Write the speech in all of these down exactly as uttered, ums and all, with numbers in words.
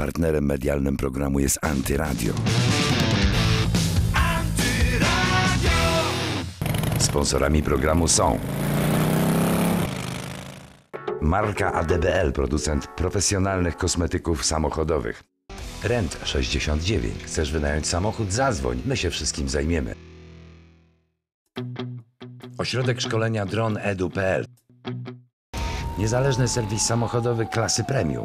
Partnerem medialnym programu jest Antyradio. Sponsorami programu są marka A D B L, producent profesjonalnych kosmetyków samochodowych. Rent sześćdziesiąt dziewięć. Chcesz wynająć samochód? Zadzwoń, my się wszystkim zajmiemy. Ośrodek szkolenia dron edu kropka p l. Niezależny serwis samochodowy klasy premium.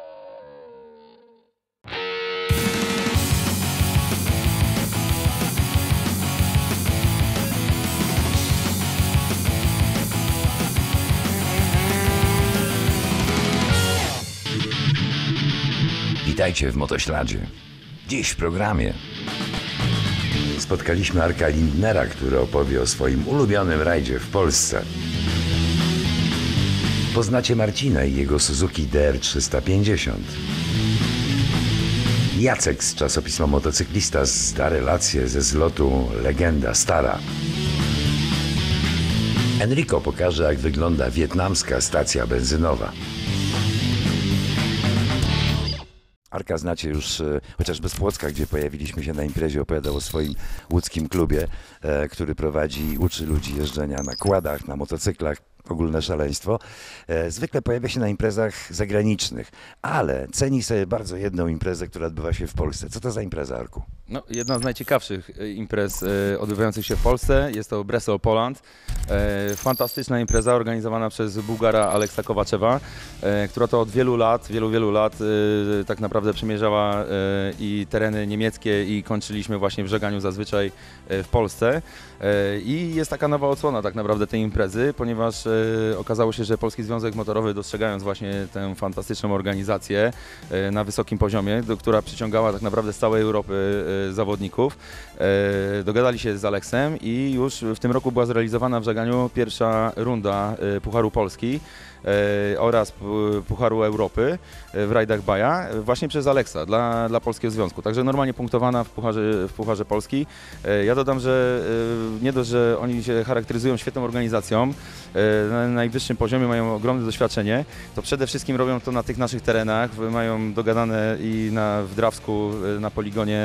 Witajcie w Motośladzie. Dziś w programie spotkaliśmy Arka Lindnera, który opowie o swoim ulubionym rajdzie w Polsce. Poznacie Marcina i jego Suzuki D R trzysta pięćdziesiąt. Jacek z czasopisma Motocyklista zda relację ze zlotu Legenda Stara. Enrico pokaże, jak wygląda wietnamska stacja benzynowa. Arka znacie już e, chociażby z Płocka, gdzie pojawiliśmy się na imprezie, opowiadał o swoim łódzkim klubie, e, który prowadzi i uczy ludzi jeżdżenia na quadach, na motocyklach. Ogólne szaleństwo. E, zwykle pojawia się na imprezach zagranicznych, ale ceni sobie bardzo jedną imprezę, która odbywa się w Polsce. Co to za impreza, Arku? No, jedna z najciekawszych imprez e, odbywających się w Polsce jest to Breslau Poland. E, fantastyczna impreza organizowana przez Bułgara Aleksa Kowaczewa, e, która to od wielu lat, wielu, wielu lat e, tak naprawdę przemierzała e, i tereny niemieckie i kończyliśmy właśnie w Żeganiu zazwyczaj e, w Polsce. E, I jest taka nowa odsłona tak naprawdę tej imprezy, ponieważ e, okazało się, że Polski Związek Motorowy, dostrzegając właśnie tę fantastyczną organizację e, na wysokim poziomie, do, która przyciągała tak naprawdę z całej Europy e, zawodników, e, dogadali się z Aleksem i już w tym roku była zrealizowana w Żeganiu pierwsza runda e, Pucharu Polski e, oraz Pucharu Europy w rajdach Baja właśnie przez Aleksa dla, dla Polskiego Związku. Także normalnie punktowana w Pucharze, w Pucharze Polski. E, ja dodam, że e, nie dość, że oni się charakteryzują świetną organizacją, e, na najwyższym poziomie mają ogromne doświadczenie, to przede wszystkim robią to na tych naszych terenach, mają dogadane i na, w Drawsku, na poligonie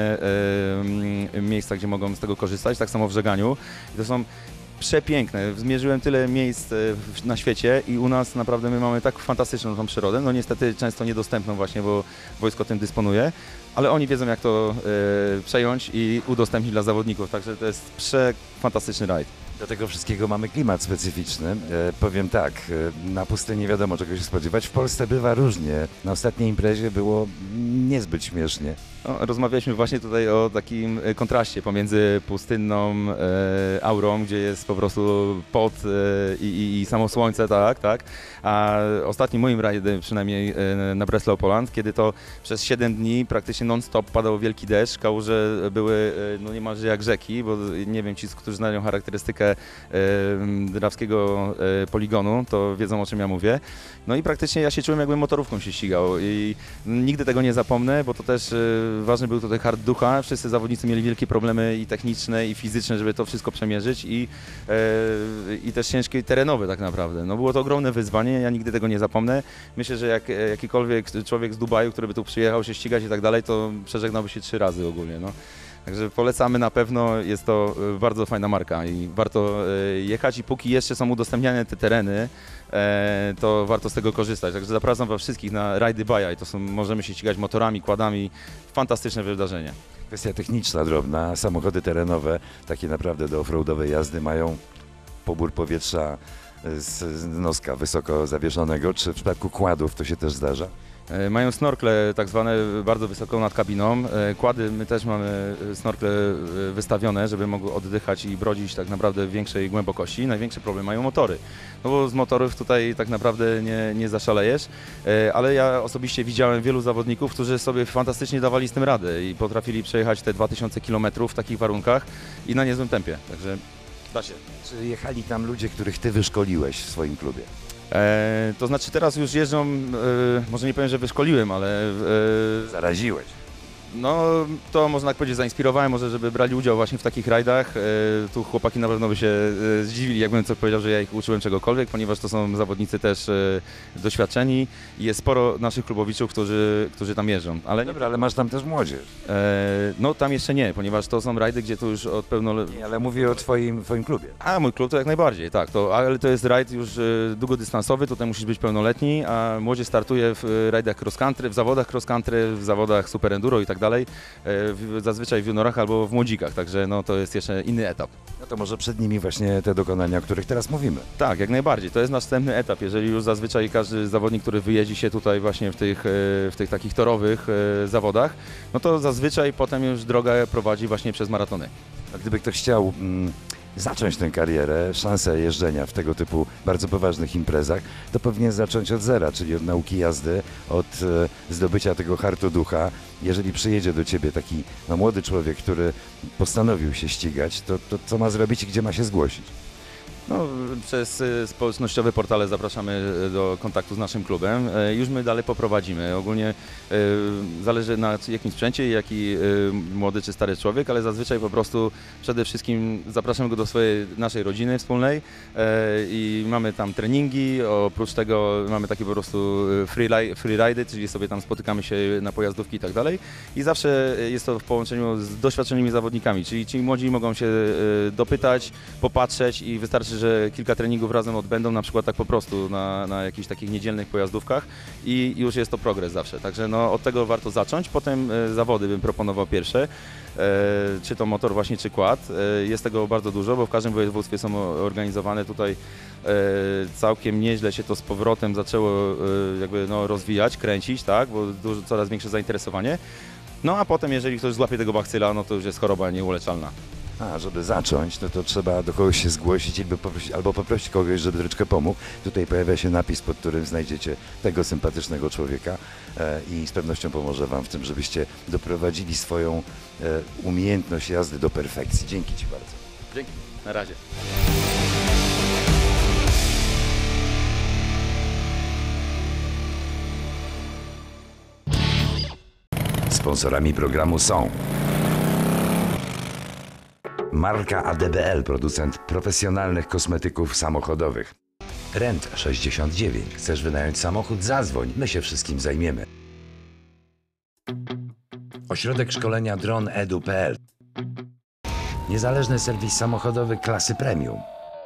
e, miejsca, gdzie mogą z tego korzystać, tak samo w Żeganiu. I to są przepiękne. Zmierzyłem tyle miejsc na świecie i u nas naprawdę my mamy tak fantastyczną tą przyrodę, no niestety często niedostępną właśnie, bo wojsko tym dysponuje, ale oni wiedzą, jak to e, przejąć i udostępnić dla zawodników, także to jest przefantastyczny rajd. Do tego wszystkiego mamy klimat specyficzny. E, powiem tak, e, na pustyni wiadomo, czego się spodziewać. W Polsce bywa różnie. Na ostatniej imprezie było niezbyt śmiesznie. No, rozmawialiśmy właśnie tutaj o takim kontraście pomiędzy pustynną e, aurą, gdzie jest po prostu pot e, i, i samo słońce, tak, tak, a ostatnim moim rajdem, przynajmniej e, na Breslau Poland, kiedy to przez siedem dni praktycznie non-stop padał wielki deszcz, kałuże były e, no niemalże jak rzeki, bo nie wiem, ci, którzy znają charakterystykę e, drawskiego e, poligonu, to wiedzą, o czym ja mówię. No i praktycznie ja się czułem, jakbym motorówką się ścigał i nigdy tego nie zapomnę, bo to też e, ważny był tutaj hard ducha. Wszyscy zawodnicy mieli wielkie problemy i techniczne, i fizyczne, żeby to wszystko przemierzyć i, e, i też ciężkie terenowe tak naprawdę. No było to ogromne wyzwanie, ja nigdy tego nie zapomnę. Myślę, że jak jakikolwiek człowiek z Dubaju, który by tu przyjechał się ścigać i tak dalej, to przeżegnałby się trzy razy ogólnie. No. Także polecamy na pewno, jest to bardzo fajna marka i warto jechać i póki jeszcze są udostępniane te tereny, to warto z tego korzystać. Także zapraszam Was wszystkich na rajdy Baja i to są, możemy się ścigać motorami, quadami, fantastyczne wydarzenie. Kwestia techniczna drobna, samochody terenowe, takie naprawdę do offroadowej jazdy mają pobór powietrza z noska wysoko zawieszonego, czy w przypadku quadów to się też zdarza? Mają snorkle tak zwane bardzo wysoko nad kabiną. Kłady, my też mamy snorkle wystawione, żeby mogły oddychać i brodzić tak naprawdę w większej głębokości. Największy problem mają motory. No bo z motorów tutaj tak naprawdę nie, nie zaszalejesz, ale ja osobiście widziałem wielu zawodników, którzy sobie fantastycznie dawali z tym radę i potrafili przejechać te dwa tysiące kilometrów w takich warunkach i na niezłym tempie. Także da się. Czy jechali tam ludzie, których Ty wyszkoliłeś w swoim klubie? E, to znaczy teraz już jeżdżą, e, może nie powiem, że wyszkoliłem, ale... E, Zaraziłeś. No, to można tak powiedzieć, zainspirowałem może, żeby brali udział właśnie w takich rajdach. E, Tu chłopaki na pewno by się e, zdziwili, jakbym coś powiedział, że ja ich uczyłem czegokolwiek, ponieważ to są zawodnicy też e, doświadczeni i jest sporo naszych klubowiczów, którzy, którzy tam jeżdżą. Ale Dobra, ale masz tam też młodzież. e, no tam jeszcze nie, ponieważ to są rajdy, gdzie to już od pełno... Nie, ale mówię o twoim, twoim klubie. A mój klub to jak najbardziej, tak, to, ale to jest rajd już e, długodystansowy, tutaj musisz być pełnoletni, a młodzież startuje w e, rajdach cross country, w zawodach cross country, w zawodach super enduro i tak dalej, e, w, zazwyczaj w juniorach albo w młodzikach, także no to jest jeszcze inny etap. No to może przed nimi właśnie te dokonania, o których teraz mówimy. Tak, jak najbardziej, to jest następny etap, jeżeli już zazwyczaj każdy zawodnik, który wyjeździ się tutaj właśnie w tych, e, w tych takich torowych e, zawodach, no to zazwyczaj potem już droga prowadzi właśnie przez maratony. A gdyby ktoś chciał mm, zacząć tę karierę, szansę jeżdżenia w tego typu bardzo poważnych imprezach, to powinien zacząć od zera, czyli od nauki jazdy, od e, zdobycia tego hartu ducha. Jeżeli przyjedzie do ciebie taki no, młody człowiek, który postanowił się ścigać, to, to co ma zrobić i gdzie ma się zgłosić? No, przez e, społecznościowe portale zapraszamy e, do kontaktu z naszym klubem. E, Już my dalej poprowadzimy. Ogólnie e, zależy na jakim sprzęcie, jaki e, młody czy stary człowiek, ale zazwyczaj po prostu przede wszystkim zapraszamy go do swojej, naszej rodziny wspólnej e, i mamy tam treningi. Oprócz tego mamy takie po prostu free, li- free ridy, czyli sobie tam spotykamy się na pojazdówki i tak dalej. I zawsze jest to w połączeniu z doświadczonymi zawodnikami, czyli ci młodzi mogą się e, dopytać, popatrzeć i wystarczy, że kilka treningów razem odbędą, na przykład tak po prostu na, na jakichś takich niedzielnych pojazdówkach i już jest to progres zawsze. Także no, od tego warto zacząć. Potem e, zawody bym proponował pierwsze, e, czy to motor właśnie, czy quad. E, jest tego bardzo dużo, bo w każdym województwie są organizowane tutaj e, całkiem nieźle się to z powrotem zaczęło e, jakby no, rozwijać, kręcić, tak, bo dużo, coraz większe zainteresowanie. No a potem, jeżeli ktoś złapie tego bakcyla, no to już jest choroba nieuleczalna. A, żeby zacząć, no to trzeba do kogoś się zgłosić albo poprosić, albo poprosić kogoś, żeby troszeczkę pomógł. Tutaj pojawia się napis, pod którym znajdziecie tego sympatycznego człowieka e, i z pewnością pomoże wam w tym, żebyście doprowadzili swoją e, umiejętność jazdy do perfekcji. Dzięki ci bardzo. Dzięki, na razie. Sponsorami programu są marka A D B L, producent profesjonalnych kosmetyków samochodowych. Rent sześćdziesiąt dziewięć. Chcesz wynająć samochód? Zadzwoń, my się wszystkim zajmiemy. Ośrodek szkolenia dron edu kropka p l. Niezależny serwis samochodowy klasy premium.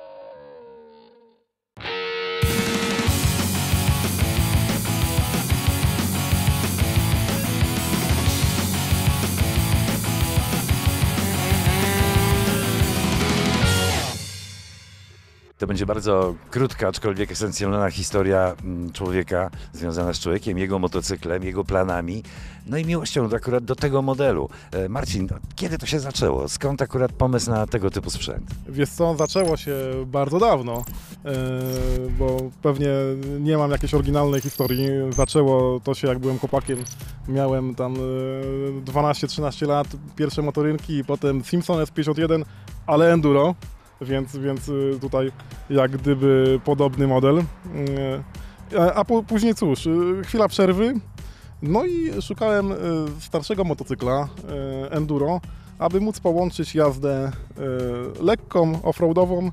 To będzie bardzo krótka, aczkolwiek esencjonalna historia mm, człowieka związana z człowiekiem, jego motocyklem, jego planami, no i miłością akurat do tego modelu. E, Marcin, kiedy to się zaczęło? Skąd akurat pomysł na tego typu sprzęt? Wiesz co, zaczęło się bardzo dawno, e, bo pewnie nie mam jakiejś oryginalnej historii. Zaczęło to się jak byłem chłopakiem, miałem tam e, dwanaście trzynaście lat, pierwsze motorynki i potem Simpson S pięćdziesiąt jeden, ale enduro. Więc, więc tutaj jak gdyby podobny model. A po, później cóż, chwila przerwy, no i szukałem starszego motocykla enduro, aby móc połączyć jazdę lekką, offroadową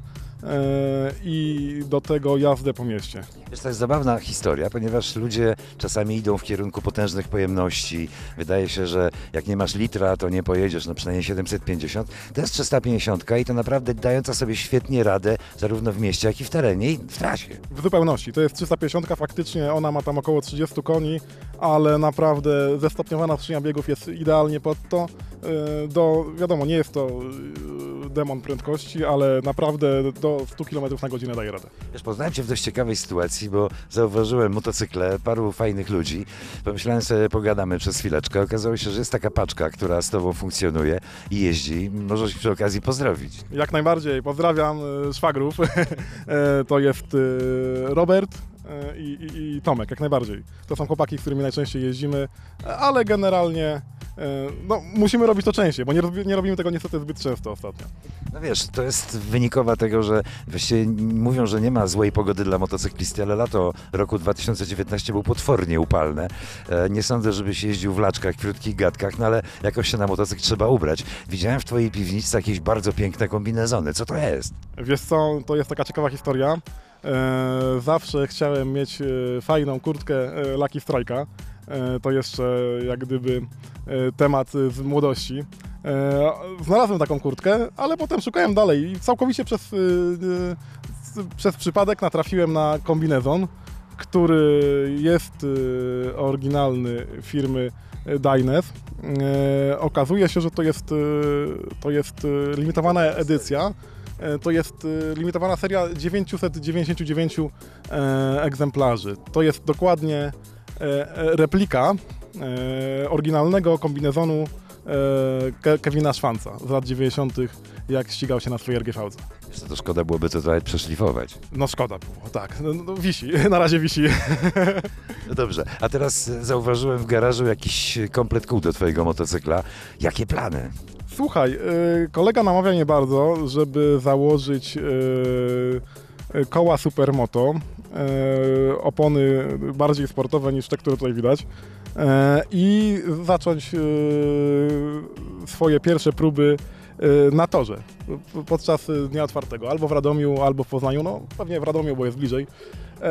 i do tego jazdę po mieście. Wiesz, to jest zabawna historia, ponieważ ludzie czasami idą w kierunku potężnych pojemności. Wydaje się, że jak nie masz litra, to nie pojedziesz, no przynajmniej siedemset pięćdziesiąt. To jest trzysta pięćdziesiąt i to naprawdę dająca sobie świetnie radę zarówno w mieście, jak i w terenie i w trasie. W zupełności. To jest trzysta pięćdziesiąt, faktycznie ona ma tam około trzydzieści koni, ale naprawdę zestopniowana skrzynia biegów jest idealnie pod to. Do, wiadomo, nie jest to demon prędkości, ale naprawdę do stu kilometrów na godzinę daje radę. Wiesz, poznałem Cię w dość ciekawej sytuacji, bo zauważyłem motocykle, paru fajnych ludzi. Pomyślałem sobie, pogadamy przez chwileczkę. Okazało się, że jest taka paczka, która z Tobą funkcjonuje i jeździ. Możesz przy okazji pozdrowić. Jak najbardziej. Pozdrawiam szwagrów. To jest Robert i, i, i Tomek, jak najbardziej. To są chłopaki, z którymi najczęściej jeździmy, ale generalnie No, musimy robić to częściej, bo nie, robi, nie robimy tego niestety zbyt często ostatnio. No wiesz, to jest wynikowa tego, że właściwie mówią, że nie ma złej pogody dla motocyklisty, ale lato roku dwa tysiące dziewiętnastego było potwornie upalne. E, nie sądzę, żebyś jeździł w laczkach, krótkich gadkach, no ale jakoś się na motocykl trzeba ubrać. Widziałem w twojej piwnicy jakieś bardzo piękne kombinezony. Co to jest? Wiesz co, to jest taka ciekawa historia. E, zawsze chciałem mieć e, fajną kurtkę e, Lucky Strike'a. E, to jeszcze jak gdyby e, temat z młodości. E, znalazłem taką kurtkę, ale potem szukałem dalej i całkowicie przez, e, e, przez przypadek natrafiłem na kombinezon, który jest e, oryginalny firmy Dynes. E, okazuje się, że to jest, e, to jest e, limitowana edycja. E, to jest e, limitowana seria dziewięćset dziewięćdziesiąt dziewięć e, egzemplarzy. To jest dokładnie e, replika e, oryginalnego kombinezonu e, Kevina Schwanza z lat dziewięćdziesiątych, jak ścigał się na swojej R G V-ce. Wiesz co, to szkoda byłoby to trochę przeszlifować. No szkoda było, tak. No, no, wisi, na razie wisi. No dobrze, a teraz zauważyłem w garażu jakiś komplet kół do twojego motocykla. Jakie plany? Słuchaj, y, kolega namawia mnie bardzo, żeby założyć y, y, koła Supermoto, y, opony bardziej sportowe niż te, które tutaj widać, y, i zacząć y, swoje pierwsze próby y, na torze podczas dnia otwartego, albo w Radomiu, albo w Poznaniu, no pewnie w Radomiu, bo jest bliżej. Y,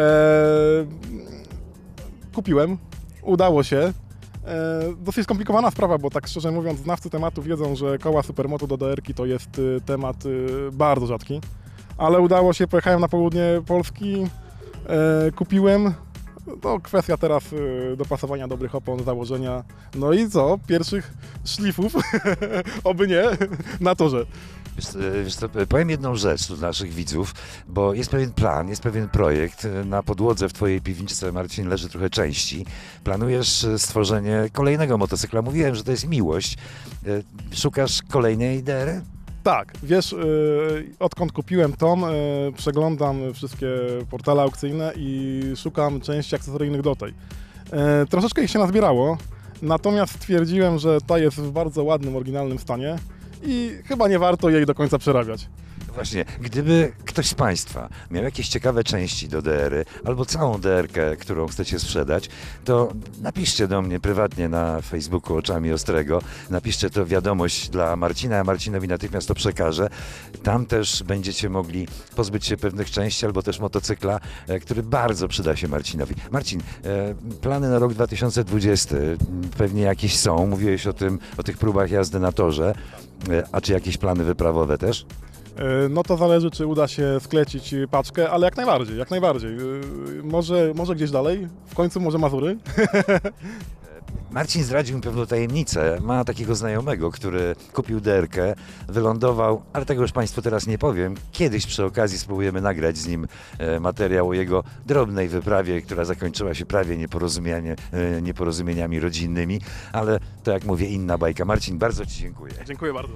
kupiłem, udało się. E, dosyć skomplikowana sprawa, bo tak szczerze mówiąc, znawcy tematu wiedzą, że koła Supermoto do D R ki to jest y, temat y, bardzo rzadki, ale udało się, pojechałem na południe Polski, e, kupiłem, to kwestia teraz y, dopasowania dobrych opon, założenia, no i co, pierwszych szlifów, oby nie, na torze. Wiesz, wiesz co, powiem jedną rzecz do naszych widzów, bo jest pewien plan, jest pewien projekt. Na podłodze w twojej piwniczce, Marcin, leży trochę części. Planujesz stworzenie kolejnego motocykla. Mówiłem, że to jest miłość. Szukasz kolejnej D R? Tak, wiesz, y, odkąd kupiłem tom, y, przeglądam wszystkie portale aukcyjne i szukam części akcesoryjnych do tej. Y, troszeczkę ich się nazbierało, natomiast stwierdziłem, że ta jest w bardzo ładnym, oryginalnym stanie i chyba nie warto jej do końca przerabiać. Właśnie, gdyby ktoś z Państwa miał jakieś ciekawe części do D R y albo całą D R kę, którą chcecie sprzedać, to napiszcie do mnie prywatnie na Facebooku Oczami Ostrego, napiszcie to wiadomość dla Marcina, a Marcinowi natychmiast to przekażę. Tam też będziecie mogli pozbyć się pewnych części albo też motocykla, e, który bardzo przyda się Marcinowi. Marcin, e, plany na rok dwa tysiące dwudziesty pewnie jakieś są, mówiłeś o tym, o tych próbach jazdy na torze, e, a czy jakieś plany wyprawowe też? No to zależy, czy uda się sklecić paczkę, ale jak najbardziej, jak najbardziej. Może, może gdzieś dalej, w końcu może Mazury. Marcin zdradził mi pewną tajemnicę. Ma takiego znajomego, który kupił D R kę, wylądował, ale tego już Państwu teraz nie powiem. Kiedyś przy okazji spróbujemy nagrać z nim e, materiał o jego drobnej wyprawie, która zakończyła się prawie nieporozumienie, e, nieporozumieniami rodzinnymi, ale to jak mówię, inna bajka. Marcin, bardzo Ci dziękuję. Dziękuję bardzo.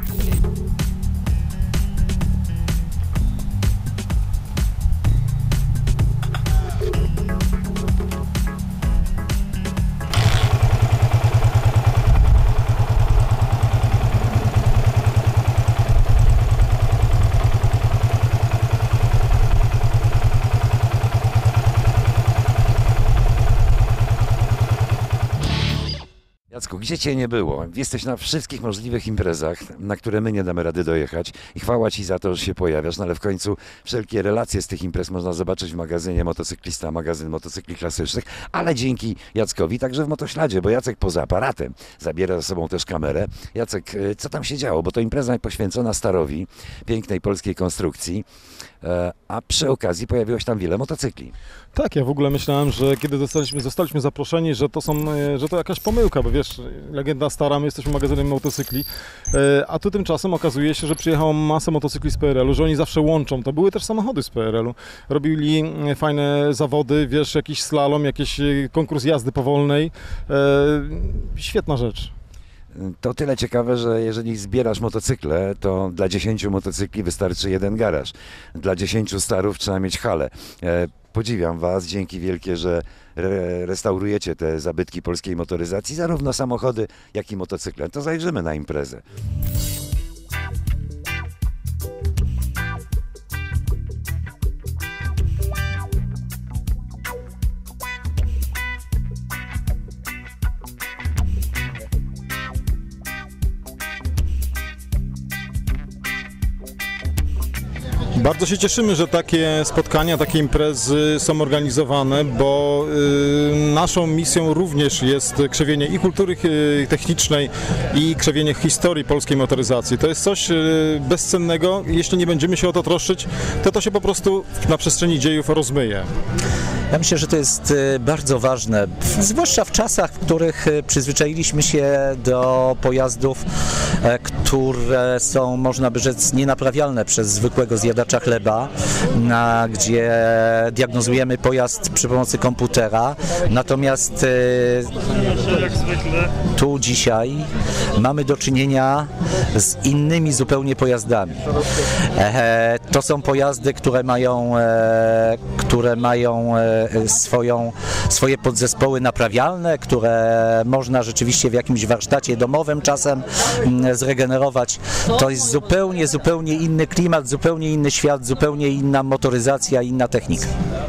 Jacku, gdzie Cię nie było? Jesteś na wszystkich możliwych imprezach, na które my nie damy rady dojechać i chwała Ci za to, że się pojawiasz, no ale w końcu wszelkie relacje z tych imprez można zobaczyć w magazynie Motocyklista, magazyn motocykli klasycznych, ale dzięki Jackowi także w Motośladzie, bo Jacek poza aparatem zabiera ze sobą też kamerę. Jacek, co tam się działo? Bo to impreza poświęcona Starowi, pięknej polskiej konstrukcji, a przy okazji pojawiło się tam wiele motocykli. Tak, ja w ogóle myślałem, że kiedy zostaliśmy, zostaliśmy zaproszeni, że to są, że to jakaś pomyłka, bo wiesz, legenda stara, my jesteśmy magazynem motocykli, a tu tymczasem okazuje się, że przyjechało masę motocykli z P R L u, że oni zawsze łączą, to były też samochody z P R L u, robili fajne zawody, wiesz, jakiś slalom, jakiś konkurs jazdy powolnej, świetna rzecz. To tyle ciekawe, że jeżeli zbierasz motocykle, to dla dziesięciu motocykli wystarczy jeden garaż. Dla dziesięciu starów trzeba mieć halę. Podziwiam Was, dzięki wielkie, że re restaurujecie te zabytki polskiej motoryzacji, zarówno samochody, jak i motocykle. To zajrzymy na imprezę. Bardzo się cieszymy, że takie spotkania, takie imprezy są organizowane, bo y, naszą misją również jest krzewienie i kultury y, technicznej, i krzewienie historii polskiej motoryzacji. To jest coś y, bezcennego. Jeśli nie będziemy się o to troszczyć, to to się po prostu na przestrzeni dziejów rozmyje. Ja myślę, że to jest bardzo ważne, zwłaszcza w czasach, w których przyzwyczailiśmy się do pojazdów, które są, można by rzec, nienaprawialne przez zwykłego zjadacza chleba, gdzie diagnozujemy pojazd przy pomocy komputera. Natomiast tu dzisiaj mamy do czynienia z innymi zupełnie pojazdami. To są pojazdy, które mają, które mają swoją, swoje podzespoły naprawialne, które można rzeczywiście w jakimś warsztacie domowym czasem zregenerować. To jest zupełnie, zupełnie inny klimat, zupełnie inny świat, zupełnie inna motoryzacja, inna technika.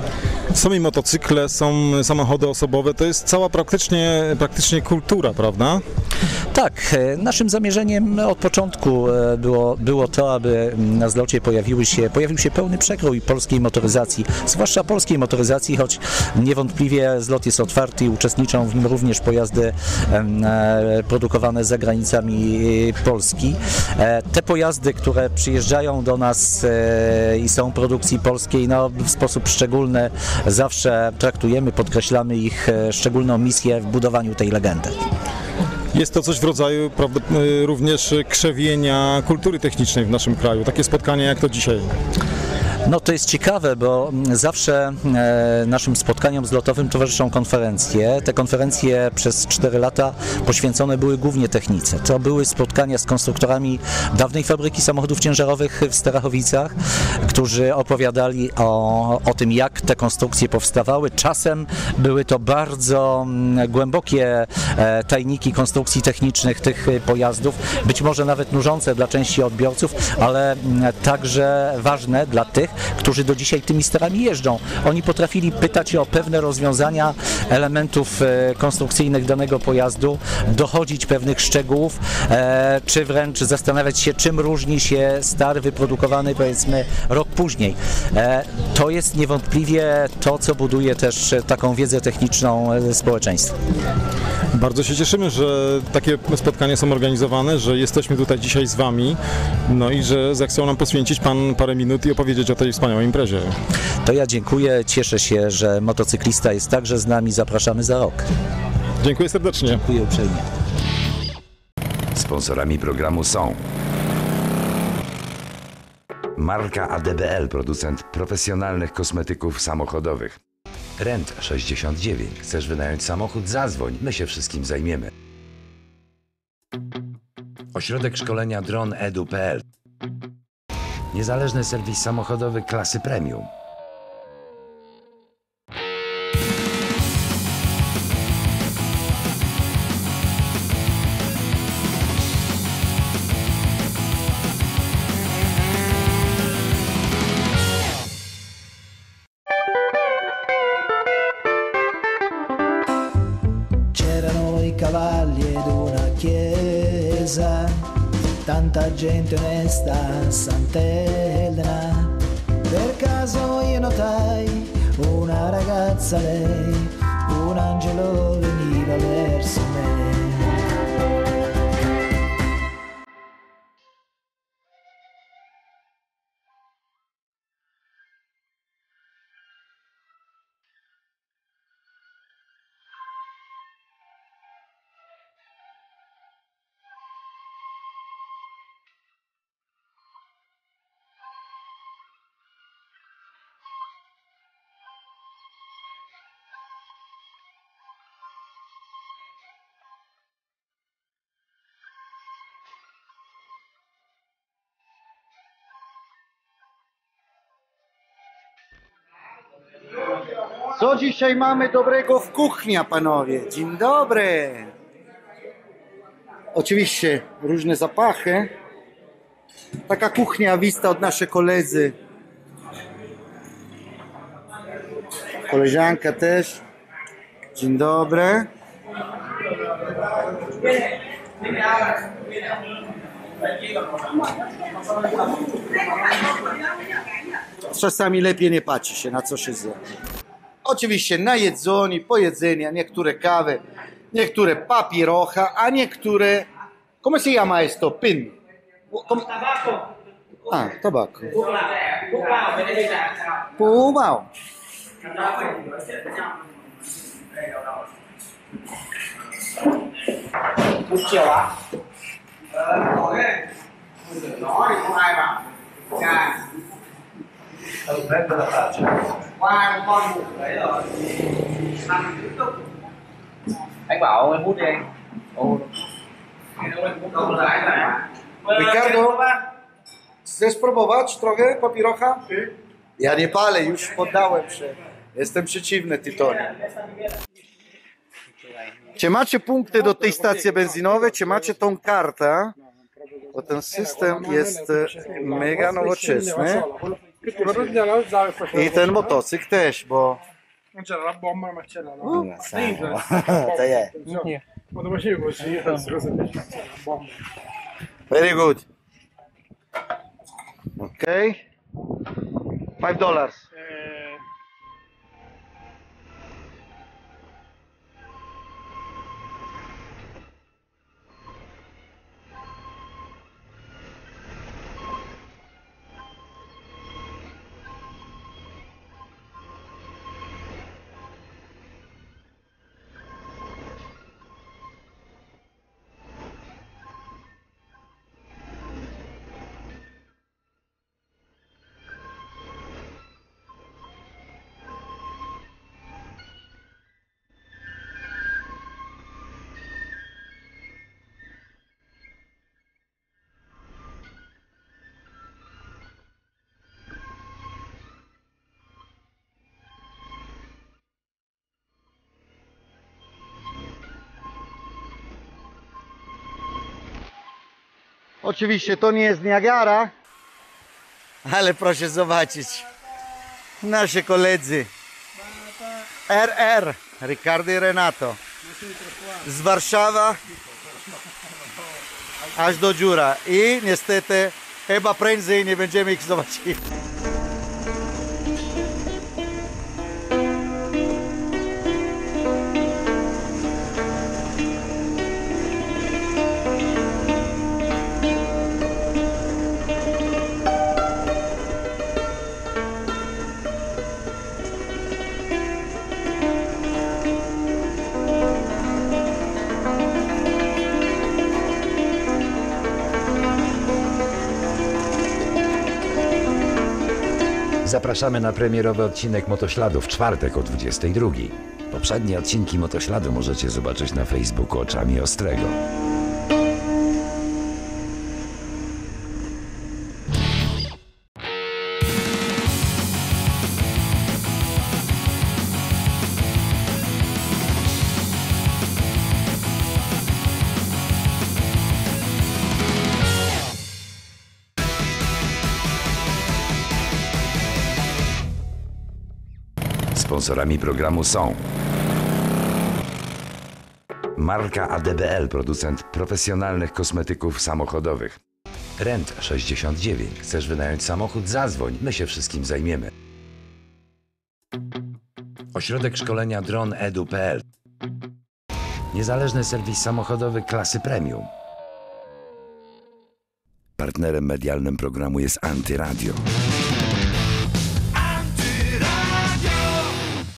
Są i motocykle, są samochody osobowe, to jest cała praktycznie, praktycznie kultura, prawda? Tak, naszym zamierzeniem od początku było, było to, aby na zlocie pojawiły się, pojawił się pełny przekrój polskiej motoryzacji, zwłaszcza polskiej motoryzacji, choć niewątpliwie zlot jest otwarty i uczestniczą w nim również pojazdy produkowane za granicami Polski. Te pojazdy, które przyjeżdżają do nas i są produkcji polskiej, no, w sposób szczególny zawsze traktujemy, podkreślamy ich szczególną misję w budowaniu tej legendy. Jest to coś w rodzaju, prawda, również krzewienia kultury technicznej w naszym kraju, takie spotkania jak to dzisiaj. No to jest ciekawe, bo zawsze e, naszym spotkaniom zlotowym towarzyszą konferencje. Te konferencje przez cztery lata poświęcone były głównie technice. To były spotkania z konstruktorami dawnej fabryki samochodów ciężarowych w Starachowicach, którzy opowiadali o, o tym, jak te konstrukcje powstawały. Czasem były to bardzo głębokie e, tajniki konstrukcji technicznych tych pojazdów, być może nawet nużące dla części odbiorców, ale także ważne dla tych, którzy do dzisiaj tymi sterami jeżdżą. Oni potrafili pytać o pewne rozwiązania elementów e, konstrukcyjnych danego pojazdu, dochodzić pewnych szczegółów, e, czy wręcz zastanawiać się, czym różni się star wyprodukowany, powiedzmy, rok później. E, to jest niewątpliwie to, co buduje też taką wiedzę techniczną e, społeczeństwa. Bardzo się cieszymy, że takie spotkania są organizowane, że jesteśmy tutaj dzisiaj z Wami, no i że zechcą nam poświęcić Pan parę minut i opowiedzieć o tej wspaniałej imprezie. To ja dziękuję, cieszę się, że motocyklista jest także z nami, zapraszamy za rok. Dziękuję serdecznie. Dziękuję uprzejmie. Sponsorami programu są marka A D B L, producent profesjonalnych kosmetyków samochodowych. Rent sześćdziesiąt dziewięć. Chcesz wynająć samochód? Zadzwoń, my się wszystkim zajmiemy. Ośrodek szkolenia dron edu kropka p l. Niezależny serwis samochodowy klasy premium. C'erano i cavalli ed una chiesa, tanta gente onesta, sant'Elena. Per caso io notai una ragazza, lei, un angelo veniva verso me. Co dzisiaj mamy dobrego w kuchni, panowie? Dzień dobry. Oczywiście różne zapachy. Taka kuchnia wista od naszej koledzy. Koleżanka też. Dzień dobry. Czasami lepiej nie patrzy się, na co się zje. Oczywiście na jedzenie, po jedzenia, niektóre kawy, niektóre papierocha, a niektóre... Come si chiama esto? Pin? Com... Ah, tabacco. Pumao. Anh bảo em hút đi anh. Ricardo, chcesz spróbować trochę papierocha? Ja nie palę, już poddałem się. Jestem przeciwny tytoniu. Czy macie punkty do tej stacji benzynowej? Czy macie tą kartę? Bo ten system jest mega nowoczesny. I ten motocykl też, bo... Non c'era la bomba, ma c'era la... Uh, to jest. Nie. Ma to facevi così, questa cosa c'era la bomba. Very good. Okay. Five dollars. Eh, Oczywiście to nie jest Niagara, ale proszę zobaczyć. Nasi koledzy R R, Ricardo i Renato. Z Warszawa aż do dziura. I niestety chyba prędzej nie będziemy ich zobaczyli. Zapraszamy na premierowy odcinek Motośladu w czwartek o dwudziestej drugiej. Poprzednie odcinki Motośladu możecie zobaczyć na Facebooku Oczami Ostrego. Sponsorami programu są marka A D B L, producent profesjonalnych kosmetyków samochodowych. Rent sześćdziesiąt dziewięć. Chcesz wynająć samochód? Zadzwoń, my się wszystkim zajmiemy. Ośrodek szkolenia dron edu kropka p l. Niezależny serwis samochodowy klasy premium. Partnerem medialnym programu jest Antyradio.